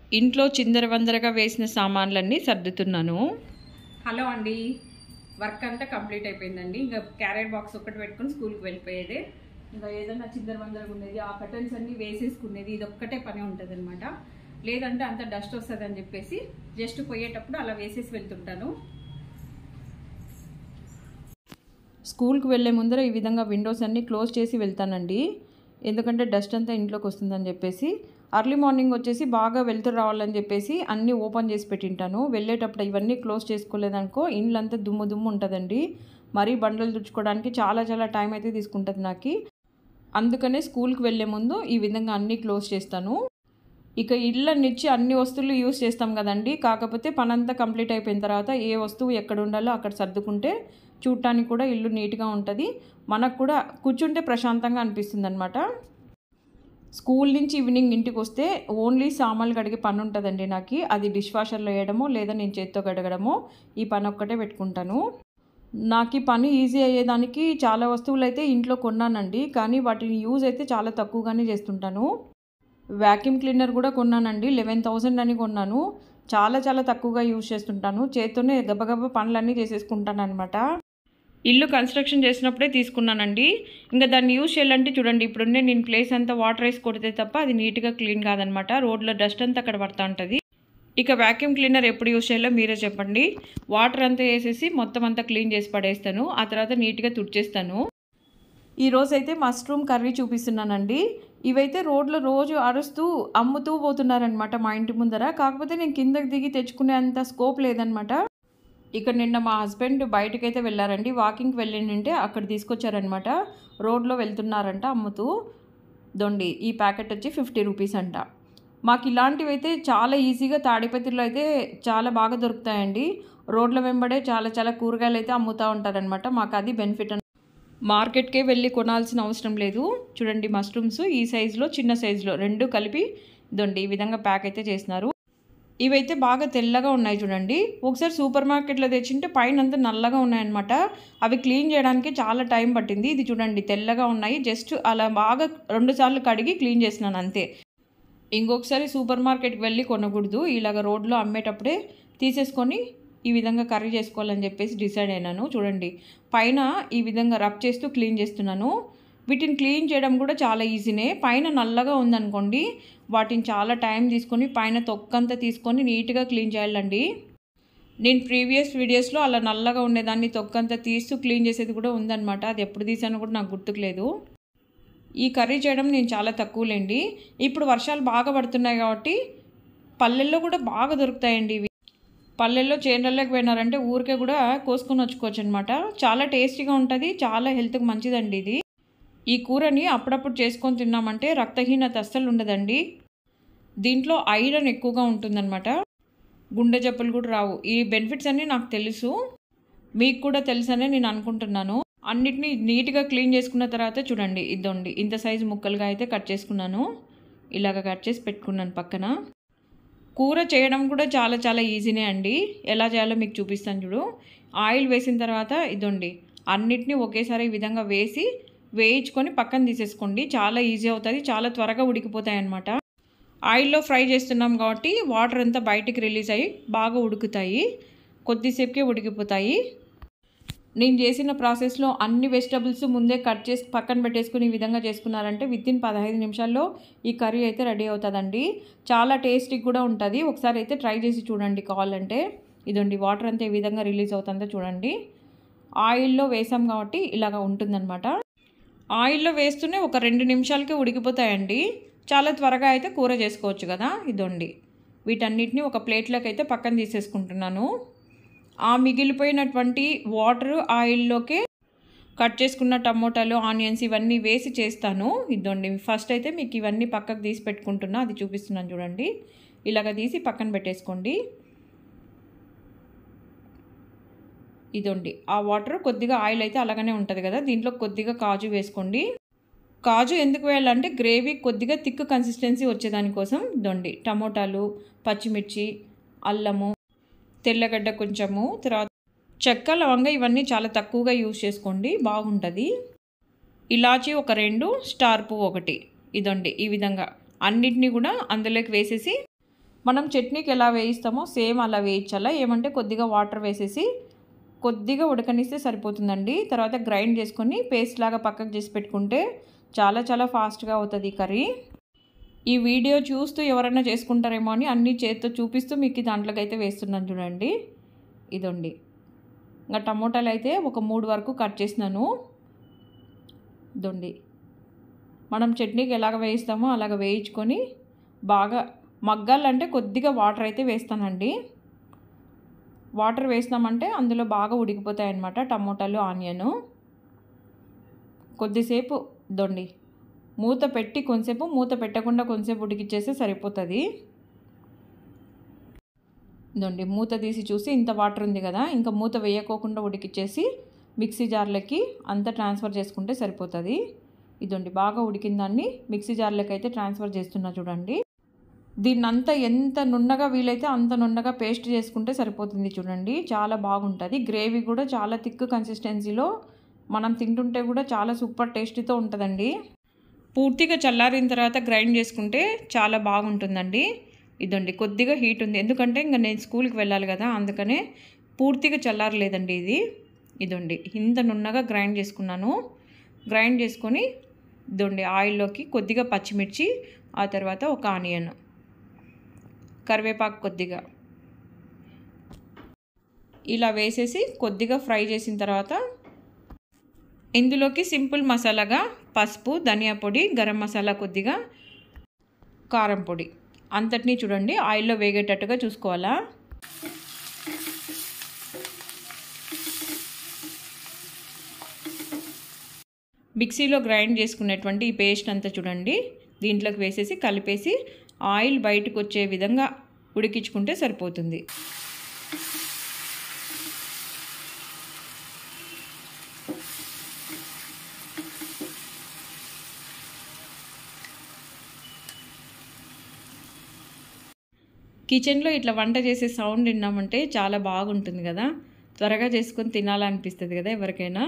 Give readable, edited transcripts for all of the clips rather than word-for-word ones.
ఇంట్లో చిందరవందరగా వేసిన సామాన్లన్నీ సర్దుతున్నాను. హలో అండి, వర్క్ అంతా కంప్లీట్ అయిపోయిందండి. ఇంకా క్యారెట్ బాక్స్ ఒకటి పెట్టుకుని స్కూల్కి వెళ్ళిపోయేది. ఇంకా ఏదైనా చిందరవందరగా ఉండేది, ఆ కర్టన్స్ అన్నీ వేసేసుకునేది, ఇది ఒక్కటే పని ఉంటుంది అనమాట. లేదంటే అంత డస్ట్ వస్తుంది అని చెప్పేసి జస్ట్ పోయేటప్పుడు అలా వేసేసి వెళ్తుంటాను. స్కూల్కి వెళ్ళే ముందర ఈ విధంగా విండోస్ అన్నీ క్లోజ్ చేసి వెళ్తానండి. ఎందుకంటే డస్ట్ అంతా ఇంట్లోకి వస్తుందని చెప్పేసి. అర్లీ మార్నింగ్ వచ్చేసి బాగా వెళ్తూ రావాలని చెప్పేసి అన్నీ ఓపెన్ చేసి పెట్టింటాను. వెళ్ళేటప్పుడు ఇవన్నీ క్లోజ్ చేసుకోలేదనుకో ఇండ్లంతా దుమ్ము దుమ్ము ఉంటుందండి. మరీ బండలు తుడుచుకోవడానికి చాలా టైం అయితే తీసుకుంటుంది నాకు. అందుకనే స్కూల్కి వెళ్ళే ముందు ఈ విధంగా అన్నీ క్లోజ్ చేస్తాను. ఇక ఇళ్ళనిచ్చి అన్ని వస్తువులు యూజ్ చేస్తాం కదండి. కాకపోతే పనంతా కంప్లీట్ అయిపోయిన తర్వాత ఏ వస్తువు ఎక్కడ ఉండాలో అక్కడ సర్దుకుంటే చూడటానికి కూడా ఇల్లు నీట్గా ఉంటుంది. మనకు కూడా కూర్చుంటే ప్రశాంతంగా అనిపిస్తుంది అనమాట. స్కూల్ నుంచి ఈవినింగ్ ఇంటికి వస్తే ఓన్లీ సామాన్లు కడిగే పని ఉంటుందండి నాకు. అది డిష్ వాషర్లో వేయడమో లేదా నేను చేత్తో కడగడమో ఈ పని ఒక్కటే పెట్టుకుంటాను. నాకు ఈ పని ఈజీ అయ్యేదానికి చాలా వస్తువులు అయితే ఇంట్లో కొన్నానండి. కానీ వాటిని యూజ్ అయితే చాలా తక్కువగానే చేస్తుంటాను. వ్యాక్యూమ్ క్లీనర్ కూడా కొన్నానండి. 11,000 అని కొన్నాను. చాలా తక్కువగా యూజ్ చేస్తుంటాను. చేత్తోనే గబగబా పనులన్నీ చేసేసుకుంటాను అనమాట. ఇల్లు కన్స్ట్రక్షన్ చేసినప్పుడే తీసుకున్నానండి. ఇంకా దాన్ని యూజ్ చేయాలంటే చూడండి, ఇప్పుడున్నే నేను ప్లేస్ అంతా వాటర్ వేసి కొడితే తప్ప అది నీట్గా క్లీన్ కాదనమాట. రోడ్లో డస్ట్ అంతా అక్కడ పడుతూ ఉంటుంది. ఇక వ్యాక్యూమ్ క్లీనర్ ఎప్పుడు యూజ్ చేయాలో మీరే చెప్పండి. వాటర్ అంతా వేసేసి మొత్తం అంతా క్లీన్ చేసి పడేస్తాను. ఆ తర్వాత నీట్గా తుడిచేస్తాను. ఈరోజైతే మష్రూమ్ కర్రీ చూపిస్తున్నానండి. ఇవైతే రోడ్లో రోజు అరుస్తూ అమ్ముతూ పోతున్నారనమాట మా ఇంటి ముందర. కాకపోతే నేను కిందకి దిగి తెచ్చుకునే అంత స్కోప్ లేదనమాట. ఇక నిన్న మా హస్బెండ్ బయటకైతే వెళ్ళారండి. వాకింగ్కి వెళ్ళింటే అక్కడ తీసుకొచ్చారనమాట. రోడ్లో వెళ్తున్నారంట అమ్ముతూ. దొండి ఈ ప్యాకెట్ వచ్చి 50 రూపీస్ అంట. మాకు ఇలాంటివి అయితే చాలా ఈజీగా తాడిపత్రిలో అయితే చాలా బాగా దొరుకుతాయండి. రోడ్ల వెంబడే చాలా కూరగాయలు అయితే అమ్ముతూ ఉంటారనమాట. మాకు అది బెనిఫిట్. మార్కెట్కే వెళ్ళి కొనాల్సిన అవసరం లేదు. చూడండి, మష్రూమ్స్ ఈ సైజులో చిన్న సైజులో రెండు కలిపి దొండి ఈ విధంగా ప్యాక్ అయితే చేసినారు. ఇవైతే బాగా తెల్లగా ఉన్నాయి చూడండి. ఒకసారి సూపర్ మార్కెట్లో తెచ్చింటే పైన అంతా నల్లగా ఉన్నాయన్నమాట. అవి క్లీన్ చేయడానికి చాలా టైం పట్టింది. ఇది చూడండి తెల్లగా ఉన్నాయి. జస్ట్ అలా బాగా 2 సార్లు కడిగి క్లీన్ చేసినాను అంతే. ఇంకొకసారి సూపర్ మార్కెట్కి వెళ్ళి కొనకూడదు. ఇలాగ రోడ్లో అమ్మేటప్పుడే తీసేసుకొని ఈ విధంగా కర్రీ చేసుకోవాలని చెప్పేసి డిసైడ్ అయినాను. చూడండి, పైన ఈ విధంగా రబ్ చేస్తూ క్లీన్ చేస్తున్నాను. వీటిని క్లీన్ చేయడం కూడా చాలా ఈజీనే. పైన నల్లగా ఉందనుకోండి, వాటిని చాలా టైం తీసుకొని పైన తొక్కంతా తీసుకొని నీట్గా క్లీన్ చేయాలండి. నేను ప్రీవియస్ వీడియోస్లో అలా నల్లగా ఉండేదాన్ని తొక్కంతా తీస్తూ క్లీన్ చేసేది కూడా ఉందన్నమాట. అది ఎప్పుడు తీసానో కూడా నాకు గుర్తుకులేదు. ఈ కర్రీ చేయడం నేను చాలా తక్కువలేండి. ఇప్పుడు వర్షాలు బాగా పడుతున్నాయి కాబట్టి పల్లెల్లో కూడా బాగా దొరుకుతాయండి ఇవి. పల్లెల్లో చేనులలోకి పోయినారంటే ఊరికే కూడా కోసుకొని వచ్చుకోవచ్చు అనమాట. చాలా టేస్టీగా ఉంటుంది. చాలా హెల్త్కి మంచిదండి ఇది. ఈ కూరని అప్పుడప్పుడు చేసుకొని తిన్నామంటే రక్తహీనత అస్సలు ఉండదండి. దీంట్లో ఐరన్ ఎక్కువగా ఉంటుందన్నమాట. గుండె జబ్బులు కూడా రావు. ఈ బెనిఫిట్స్ అన్నీ నాకు తెలుసు, మీకు కూడా తెలుసనే నేను అనుకుంటున్నాను. అన్నిటినీ నీట్గా క్లీన్ చేసుకున్న తర్వాత చూడండి, ఇదండి ఇంత సైజు ముక్కలుగా అయితే కట్ చేసుకున్నాను. ఇలాగ కట్ చేసి పెట్టుకున్నాను పక్కన. కూర చేయడం కూడా చాలా ఈజీనే అండి. ఎలా చేయాలో మీకు చూపిస్తాను చూడు. ఆయిల్ వేసిన తర్వాత ఇదండి అన్నిటినీ ఒకేసారి ఈ విధంగా వేయించుకొని పక్కన తీసేసుకోండి. చాలా ఈజీ అవుతుంది. చాలా త్వరగా ఉడికిపోతాయి అన్నమాట. ఆయిల్లో ఫ్రై చేస్తున్నాం కాబట్టి వాటర్ అంతా బయటికి రిలీజ్ అయ్యి బాగా ఉడుకుతాయి. కొద్దిసేపుకే ఉడికిపోతాయి. నేను చేసిన ప్రాసెస్లో అన్ని వెజిటబుల్స్ ముందే కట్ చేసి పక్కన పెట్టేసుకుని ఈ విధంగా చేసుకున్నారంటే వితిన్ 15 నిమిషాల్లో ఈ కర్రీ అయితే రెడీ అవుతుందండి. చాలా టేస్టీగా కూడా ఉంటుంది. ఒకసారి అయితే ట్రై చేసి చూడండి కావాలంటే. ఇదండి వాటర్ అంతా ఈ విధంగా రిలీజ్ అవుతుందో చూడండి. ఆయిల్లో వేసాం కాబట్టి ఇలాగ ఉంటుందన్నమాట. ఆయిల్లో వేస్తూనే ఒక 2 నిమిషాలకే ఉడికిపోతాయండి. చాలా త్వరగా అయితే కూర చేసుకోవచ్చు కదా. ఇదండి వీటన్నిటిని ఒక ప్లేట్లోకి అయితే పక్కన తీసేసుకుంటున్నాను. ఆ మిగిలిపోయినటువంటి వాటర్ ఆయిల్లోకే కట్ చేసుకున్న టమోటాలు, ఆనియన్స్ ఇవన్నీ వేసి చేస్తాను. ఇదండి ఫస్ట్ అయితే మీకు ఇవన్నీ పక్కకు తీసి పెట్టుకుంటున్నా, అది చూపిస్తున్నాను చూడండి. ఇలాగ తీసి పక్కన పెట్టేసుకోండి. ఇదండి ఆ వాటర్ కొద్దిగా ఆయిల్ అయితే అలాగనే ఉంటుంది కదా. దీంట్లో కొద్దిగా కాజు వేసుకోండి. కాజు ఎందుకు వేయాలంటే గ్రేవీ కొద్దిగా థిక్ కన్సిస్టెన్సీ వచ్చేదానికోసం. ఇదండి టమోటాలు, పచ్చిమిర్చి, అల్లము, తెల్లగడ్డ కొంచెము, తర్వాత చెక్క, లవంగ ఇవన్నీ చాలా తక్కువగా యూజ్ చేసుకోండి, బాగుంటుంది. ఇలాచీ ఒక 2, స్టార్ పువ్వు 1. ఇదండి ఈ విధంగా అన్నిటినీ కూడా అందులోకి వేసేసి మనం చట్నీకి ఎలా వేయిస్తామో సేమ్ అలా వేయించాలా. ఏమంటే కొద్దిగా వాటర్ వేసేసి కొద్దిగా ఉడకనిస్తే సరిపోతుందండి. తర్వాత గ్రైండ్ చేసుకొని పేస్ట్ లాగా పక్కకు చేసి పెట్టుకుంటే చాలా చాలా ఫాస్ట్గా అవుతుంది కర్రీ. ఈ వీడియో చూస్తూ ఎవరైనా చేసుకుంటారేమో అని అన్నీ చేత్తో చూపిస్తూ మీకు దాంట్లోకి అయితే వేస్తున్నాను చూడండి. ఇదండి. ఇంకా టమోటాలు అయితే ఒక 3 వరకు కట్ చేసినాను. ఇదండి. మనం చట్నీకి ఎలాగ వేయిస్తామో అలాగ వేయించుకొని బాగా మగ్గాలంటే కొద్దిగా వాటర్ అయితే వేస్తానండి. వాటర్ వేసినామంటే అందులో బాగా ఉడికిపోతాయి అన్నమాట టమోటాలు, ఆనియను. కొద్దిసేపు ఇదండి మూత పెట్టి కొంచెంసేపు, మూత పెట్టకుండా కొంచెంసేపు ఉడికిచ్చేస్తే సరిపోతుంది. ఇదండి మూత తీసి చూసి ఇంత వాటర్ ఉంది కదా, ఇంకా మూత వేయకోకుండా ఉడికిచ్చేసి మిక్సీ జార్లకి అంతా ట్రాన్స్ఫర్ చేసుకుంటే సరిపోతుంది. ఇదండి బాగా ఉడికిన దాన్ని మిక్సీ జార్లకి అయితే ట్రాన్స్ఫర్ చేస్తున్నా చూడండి. దీన్నంతా ఎంత నున్నగా వీలైతే అంత నున్నగా పేస్ట్ చేసుకుంటే సరిపోతుంది చూడండి. చాలా బాగుంటుంది. గ్రేవీ కూడా చాలా థిక్ కన్సిస్టెన్సీలో మనం తింటుంటే కూడా చాలా సూపర్ టేస్టీతో ఉంటుందండి. పూర్తిగా చల్లారిన తర్వాత గ్రైండ్ చేసుకుంటే చాలా బాగుంటుందండి. ఇదండి కొద్దిగా హీట్ ఉంది, ఎందుకంటే ఇంకా నేను స్కూల్కి వెళ్ళాలి కదా, అందుకనే పూర్తిగా చల్లారలేదండి ఇది. ఇదండి ఇంత నున్నగా గ్రైండ్ చేసుకున్నాను. గ్రైండ్ చేసుకొని ఇదండి ఆయిల్లోకి కొద్దిగా పచ్చిమిర్చి, ఆ తర్వాత ఒక ఆనియన్, కరివేపాకు కొద్దిగా ఇలా వేసేసి కొద్దిగా ఫ్రై చేసిన తర్వాత ఇందులోకి సింపుల్ మసాలాగా పసుపు, ధనియా పొడి, గరం మసాలా కొద్దిగా, కారం పొడి అంతటినీ చూడండి ఆయిల్లో వేగేటట్టుగా చూసుకోవాలా. మిక్సీలో గ్రైండ్ చేసుకునేటువంటి ఈ పేస్ట్ అంతా చూడండి దీంట్లోకి వేసేసి కలిపేసి ఆయిల్ బయటకు వచ్చే విధంగా ఉడికించుకుంటే సరిపోతుంది. కిచెన్లో ఇట్లా వంట చేసే సౌండ్ విన్నామంటే చాలా బాగుంటుంది కదా, త్వరగా చేసుకొని తినాలనిపిస్తుంది కదా ఎవరికైనా.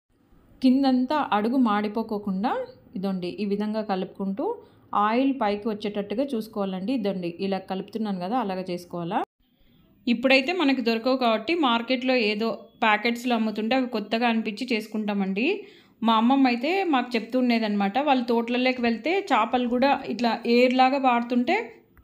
కిందంతా అడుగు మాడిపోకోకుండా ఇదండి ఈ విధంగా కలుపుకుంటూ ఆయిల్ పైకి వచ్చేటట్టుగా చూసుకోవాలండి. ఇదండి ఇలా కలుపుతున్నాను కదా, అలాగ చేసుకోవాలా. ఇప్పుడైతే మనకి దొరకవు కాబట్టి మార్కెట్లో ఏదో ప్యాకెట్స్లో అమ్ముతుంటే అవి కొత్తగా అనిపించి చేసుకుంటామండి. మా అమ్మమ్మ అయితే మాకు చెప్తుండేదన్నమాట, వాళ్ళ తోటలలోకి వెళ్తే చేపలు కూడా ఇట్లా ఏర్లాగా వాడుతుంటే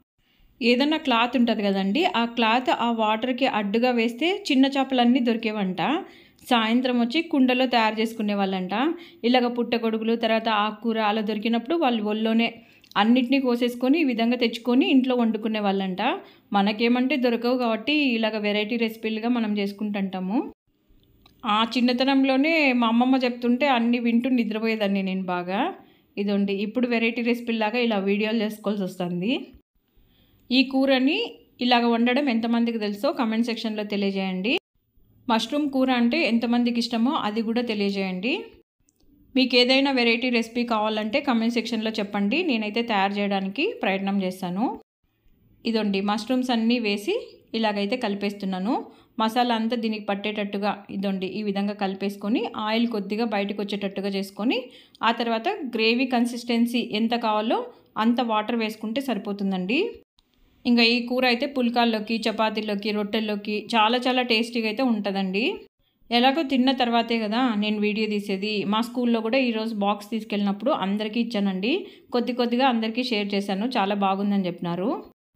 ఏదన్నా క్లాత్ ఉంటుంది కదండి, ఆ క్లాత్ ఆ వాటర్కి అడ్డుగా వేస్తే చిన్న చేపలన్నీ దొరికేవంట. సాయంత్రం వచ్చి కుండలో తయారు చేసుకునే వాళ్ళంట. ఇలాగ పుట్టగొడుగులు, తర్వాత ఆకుకూర అలా దొరికినప్పుడు వాళ్ళు ఒళ్ళోనే అన్నిటినీ కోసేసుకొని ఈ విధంగా తెచ్చుకొని ఇంట్లో వండుకునే వాళ్ళంట. మనకేమంటే దొరకవు కాబట్టి ఇలాగ వెరైటీ రెసిపీలుగా మనం చేసుకుంటుంటాము. ఆ చిన్నతనంలోనే మా అమ్మమ్మ చెప్తుంటే అన్నీ వింటూ నిద్రపోయేదాన్ని నేను బాగా. ఇదండి ఇప్పుడు వెరైటీ రెసిపీలాగా ఇలా వీడియోలు చేసుకోవాల్సి వస్తుంది. ఈ కూరని ఇలాగ వండడం ఎంతమందికి తెలుసో కమెంట్ సెక్షన్లో తెలియజేయండి. మష్రూమ్ కూర అంటే ఎంతమందికి ఇష్టమో అది కూడా తెలియజేయండి. మీకు ఏదైనా వెరైటీ రెసిపీ కావాలంటే కమెంట్ సెక్షన్లో చెప్పండి, నేనైతే తయారు చేయడానికి ప్రయత్నం చేస్తాను. ఇదండి మష్రూమ్స్ అన్నీ వేసి ఇలాగైతే కలిపేస్తున్నాను. మసాలా అంతా దీనికి పట్టేటట్టుగా ఇదండి ఈ విధంగా కలిపేసుకొని ఆయిల్ కొద్దిగా బయటకు వచ్చేటట్టుగా చేసుకొని ఆ తర్వాత గ్రేవీ కన్సిస్టెన్సీ ఎంత కావాలో అంత వాటర్ వేసుకుంటే సరిపోతుందండి. ఇంకా ఈ కూర అయితే పుల్కాల్లోకి, చపాతీల్లోకి, రొట్టెల్లోకి చాలా చాలా టేస్టీగా అయితే ఉంటుందండి. ఎలాగో తిన్న తర్వాతే కదా నేను వీడియో తీసేది. మా స్కూల్లో కూడా ఈరోజు బాక్స్ తీసుకెళ్ళినప్పుడు అందరికీ ఇచ్చానండి. కొద్దిగా అందరికీ షేర్ చేశాను, చాలా బాగుందని చెప్పినారు.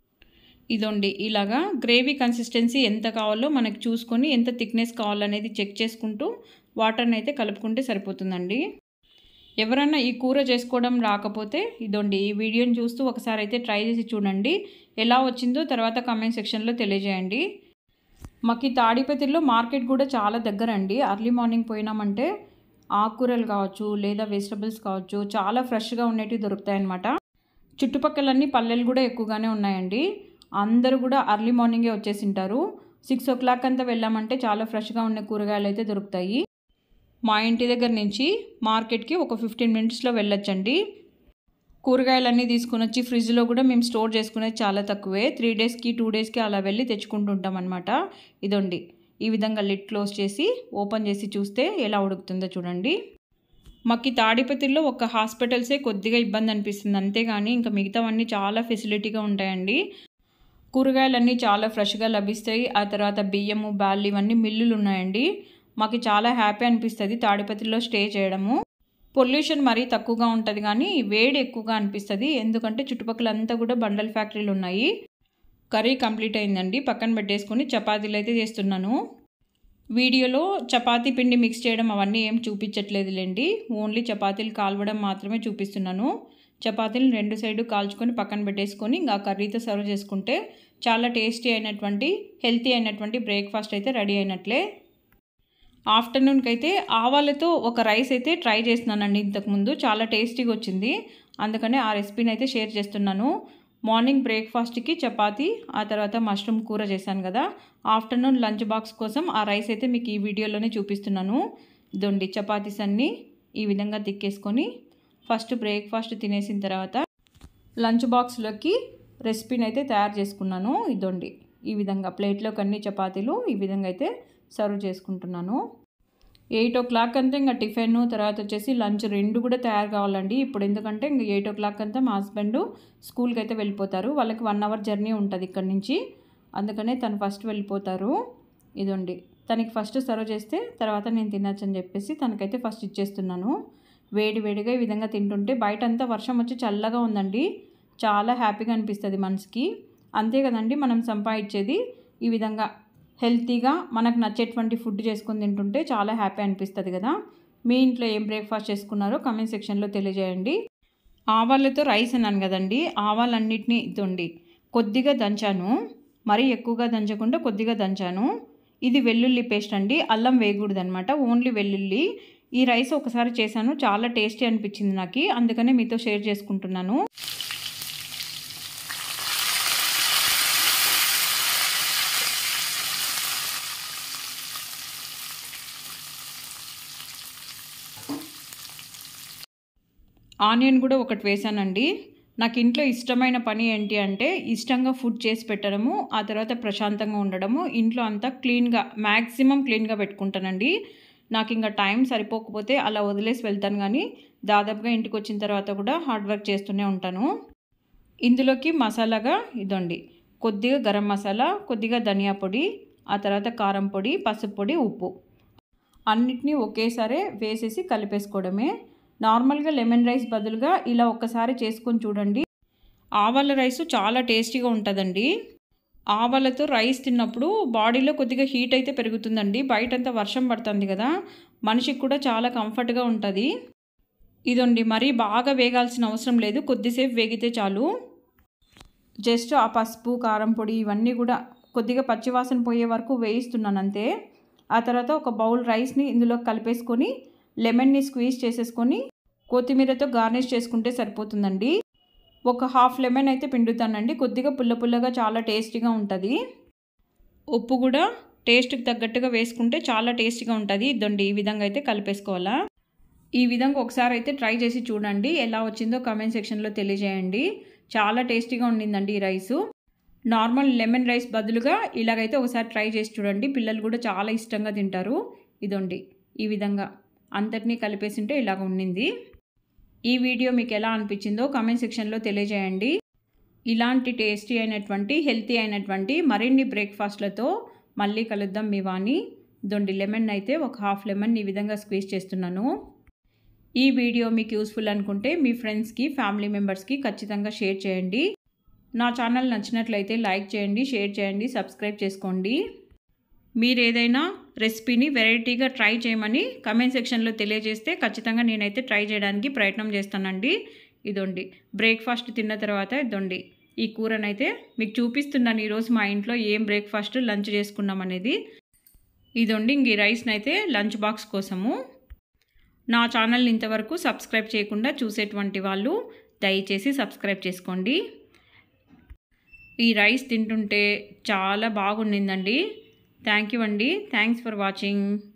ఇదండి ఇలాగా గ్రేవీ కన్సిస్టెన్సీ ఎంత కావాలో మనకి చూసుకొని ఎంత థిక్నెస్ కావాలనేది చెక్ చేసుకుంటూ వాటర్ని అయితే కలుపుకుంటే సరిపోతుందండి. ఎవరన్నా ఈ కూర చేసుకోవడం రాకపోతే ఇదండి ఈ వీడియోని చూస్తూ ఒకసారి అయితే ట్రై చేసి చూడండి. ఎలా వచ్చిందో తర్వాత కామెంట్ సెక్షన్లో తెలియజేయండి. మాకు ఈ తాడిపత్రిలో మార్కెట్ కూడా చాలా దగ్గర అండి. అర్లీ మార్నింగ్ పోయినామంటే ఆకుకూరలు కావచ్చు లేదా వెజిటబుల్స్ కావచ్చు చాలా ఫ్రెష్గా ఉండేటివి దొరుకుతాయన్నమాట. చుట్టుపక్కలన్నీ పల్లెలు కూడా ఎక్కువగానే ఉన్నాయండి. అందరూ కూడా అర్లీ మార్నింగే వచ్చేసింటారు. 6 o'clock అంతా వెళ్ళామంటే చాలా ఫ్రెష్గా ఉన్న కూరగాయలు అయితే దొరుకుతాయి. మా ఇంటి దగ్గర నుంచి మార్కెట్కి ఒక 15 minutesలో వెళ్ళొచ్చండి. కూరగాయలన్నీ తీసుకుని వచ్చి ఫ్రిడ్జ్లో కూడా మేము స్టోర్ చేసుకునేది చాలా తక్కువే. 3 daysకి 2 daysకి అలా వెళ్ళి తెచ్చుకుంటుంటాం అనమాట. ఇదండి ఈ విధంగా లిడ్ క్లోజ్ చేసి ఓపెన్ చేసి చూస్తే ఎలా ఉడుకుతుందో చూడండి. మాకు ఈ తాడిపత్రిలో ఒక హాస్పిటల్సే కొద్దిగా ఇబ్బంది అనిపిస్తుంది, అంతేగాని ఇంకా మిగతావన్నీ చాలా ఫెసిలిటీగా ఉంటాయండి. కూరగాయలన్నీ చాలా ఫ్రెష్గా లభిస్తాయి. ఆ తర్వాత బియ్యము, బ్యాళ్ళు ఇవన్నీ మిల్లులు ఉన్నాయండి. మాకు చాలా హ్యాపీ అనిపిస్తుంది తాడిపత్రిలో స్టే చేయడము. పొల్యూషన్ మరీ తక్కువగా ఉంటుంది కానీ వేడి ఎక్కువగా అనిపిస్తుంది. ఎందుకంటే చుట్టుపక్కలంతా కూడా బండల ఫ్యాక్టరీలు ఉన్నాయి. కర్రీ కంప్లీట్ అయిందండి. పక్కన పెట్టేసుకొని చపాతీలు అయితే చేస్తున్నాను. వీడియోలో చపాతీ పిండి మిక్స్ చేయడం అవన్నీ ఏం చూపించట్లేదులేండి. ఓన్లీ చపాతీలు కాల్వడం మాత్రమే చూపిస్తున్నాను. చపాతీలు 2 సైడు కాల్చుకొని పక్కన పెట్టేసుకొని ఇంకా కర్రీతో సర్వ్ చేసుకుంటే చాలా టేస్టీ అయినటువంటి హెల్తీ అయినటువంటి బ్రేక్ఫాస్ట్ అయితే రెడీ అయినట్లే. ఆఫ్టర్నూన్కి అయితే ఆవాలతో ఒక రైస్ అయితే ట్రై చేస్తున్నానండి ఇంతకుముందు. చాలా టేస్టీగా వచ్చింది. అందుకనే ఆ రెసిపీని అయితే షేర్ చేస్తున్నాను. మార్నింగ్ బ్రేక్ఫాస్ట్కి చపాతీ, ఆ తర్వాత మష్రూమ్ కూర చేశాను కదా. ఆఫ్టర్నూన్ లంచ్ బాక్స్ కోసం ఆ రైస్ అయితే మీకు ఈ వీడియోలోనే చూపిస్తున్నాను. ఇదండి చపాతీస్ అన్నీ ఈ విధంగా తిక్కేసుకొని ఫస్ట్ బ్రేక్ఫాస్ట్ తినేసిన తర్వాత లంచ్ బాక్స్లోకి రెసిపీని అయితే తయారు చేసుకున్నాను. ఇదండి ఈ విధంగా ప్లేట్లోకి అన్ని చపాతీలు ఈ విధంగా అయితే సర్వ్ చేసుకుంటున్నాను. 8 o'clock అంతా ఇంకా టిఫిన్, తర్వాత వచ్చేసి లంచ్ 2 కూడా తయారు కావాలండి. ఇప్పుడు ఎందుకంటే ఇంకా 8 o'clock అంతా మా హస్బెండ్ స్కూల్కి అయితే వెళ్ళిపోతారు. వాళ్ళకి 1 hour జర్నీ ఉంటుంది ఇక్కడ నుంచి. అందుకనే తను ఫస్ట్ వెళ్ళిపోతారు. ఇదండి తనకి ఫస్ట్ సర్వ్ చేస్తే తర్వాత నేను తినచ్చు అని చెప్పేసి తనకైతే ఫస్ట్ ఇచ్చేస్తున్నాను. వేడి వేడిగా ఈ విధంగా తింటుంటే బయట అంతా వర్షం వచ్చి చల్లగా ఉందండి. చాలా హ్యాపీగా అనిపిస్తుంది మనసుకి. అంతే కదండి మనం సంపాదించేది. ఈ విధంగా హెల్తీగా మనకు నచ్చేటువంటి ఫుడ్ చేసుకొని తింటుంటే చాలా హ్యాపీ అనిపిస్తుంది కదా. మీ ఇంట్లో ఏం బ్రేక్ఫాస్ట్ చేసుకున్నారో కమెంట్ సెక్షన్లో తెలియజేయండి. ఆవాలతో రైస్ అన్నాను కదండి. ఆవాలన్నిటినీ ఇదండి కొద్దిగా దంచాను. మరీ ఎక్కువగా దంచకుండా కొద్దిగా దంచాను. ఇది వెల్లుల్లి పేస్ట్ అండి. అల్లం వేయకూడదు అనమాట, ఓన్లీ వెల్లుల్లి. ఈ రైస్ ఒకసారి చేశాను, చాలా టేస్టీ అనిపించింది నాకు. అందుకనే మీతో షేర్ చేసుకుంటున్నాను. ఆనియన్ కూడా ఒకటి వేసానండి. నాకు ఇంట్లో ఇష్టమైన పని ఏంటి అంటే ఇష్టంగా ఫుడ్ చేసి పెట్టడము, ఆ తర్వాత ప్రశాంతంగా ఉండడము. ఇంట్లో అంతా క్లీన్గా మ్యాక్సిమం క్లీన్గా పెట్టుకుంటానండి. నాకు ఇంకా టైం సరిపోకపోతే అలా వదిలేసి వెళ్తాను కానీ దాదాపుగా ఇంటికి వచ్చిన తర్వాత కూడా హార్డ్ వర్క్ చేస్తూనే ఉంటాను. ఇందులోకి మసాలాగా ఇదండి కొద్దిగా గరం మసాలా, కొద్దిగా ధనియా పొడి, ఆ తర్వాత కారం పొడి, పసుపు పొడి, ఉప్పు అన్నిటినీ ఒకేసారి వేసేసి కలిపేసుకోవడమే. నార్మల్గా లెమన్ రైస్ బదులుగా ఇలా ఒక్కసారి చేసుకొని చూడండి. ఆవాల రైసు చాలా టేస్టీగా ఉంటుందండి. ఆవాలతో రైస్ తిన్నప్పుడు బాడీలో కొద్దిగా హీట్ అయితే పెరుగుతుందండి. బయటంతా వర్షం పడుతుంది కదా, మనిషికి కూడా చాలా కంఫర్ట్గా ఉంటుంది. ఇదండి మరీ బాగా వేగాల్సిన అవసరం లేదు, కొద్దిసేపు వేగితే చాలు. జస్ట్ ఆ పసుపు, కారం పొడి ఇవన్నీ కూడా కొద్దిగా పచ్చివాసన పోయే వరకు వేయిస్తున్నాను అంతే. ఆ తర్వాత ఒక బౌల్ రైస్ని ఇందులో కలిపేసుకొని లెమన్ని స్క్వీజ్ చేసేసుకొని కొత్తిమీరతో గార్నిష్ చేసుకుంటే సరిపోతుందండి. ఒక హాఫ్ లెమన్ అయితే పిండుతానండి. కొద్దిగా పుల్ల పుల్లగా చాలా టేస్టీగా ఉంటుంది. ఉప్పు కూడా టేస్ట్కి తగ్గట్టుగా వేసుకుంటే చాలా టేస్టీగా ఉంటుంది. ఇదండి ఈ విధంగా అయితే కలిపేసుకోవాలా. ఈ విధంగా ఒకసారి అయితే ట్రై చేసి చూడండి. ఎలా వచ్చిందో కామెంట్ సెక్షన్లో తెలియజేయండి. చాలా టేస్టీగా ఉండిందండి ఈ రైసు. నార్మల్ లెమన్ రైస్ బదులుగా ఇలాగైతే ఒకసారి ట్రై చేసి చూడండి. పిల్లలు కూడా చాలా ఇష్టంగా తింటారు. ఇదండి ఈ విధంగా అంతటినీ కలిపేసింటే ఇలాగ ఉండింది. ఈ వీడియో మీకు ఎలా అనిపించిందో కామెంట్ సెక్షన్లో తెలియజేయండి. ఇలాంటి టేస్టీ అయినటువంటి హెల్తీ అయినటువంటి మరిన్ని బ్రేక్ఫాస్ట్లతో మళ్ళీ కలుద్దాం మీ వాణి. దొండి లెమన్ అయితే ఒక హాఫ్ లెమన్ ఈ విధంగా స్క్వీజ్ చేస్తున్నాను. ఈ వీడియో మీకు యూస్ఫుల్ అనుకుంటే మీ ఫ్రెండ్స్కి, ఫ్యామిలీ మెంబర్స్కి ఖచ్చితంగా షేర్ చేయండి. నా ఛానల్ నచ్చినట్లయితే లైక్ చేయండి, షేర్ చేయండి, సబ్స్క్రైబ్ చేసుకోండి. మీరు ఏదైనా రెసిపీని వెరైటీగా ట్రై చేయమని కమెంట్ సెక్షన్లో తెలియజేస్తే ఖచ్చితంగా నేనైతే ట్రై చేయడానికి ప్రయత్నం చేస్తానండి. ఇదండి బ్రేక్ఫాస్ట్ తిన్న తర్వాత ఇదండి ఈ కూరనైతే మీకు చూపిస్తున్నాను. ఈరోజు మా ఇంట్లో ఏం బ్రేక్ఫాస్ట్ లంచ్ చేసుకున్నాం అనేది. ఇదండి ఇంక ఈ రైస్ని అయితే లంచ్ బాక్స్ కోసము. నా ఛానల్ని ఇంతవరకు సబ్స్క్రైబ్ చేయకుండా చూసేటువంటి వాళ్ళు దయచేసి సబ్స్క్రైబ్ చేసుకోండి. ఈ రైస్ తింటుంటే చాలా బాగుండిందండి. థ్యాంక్ యూ అండి. Thanks for watching.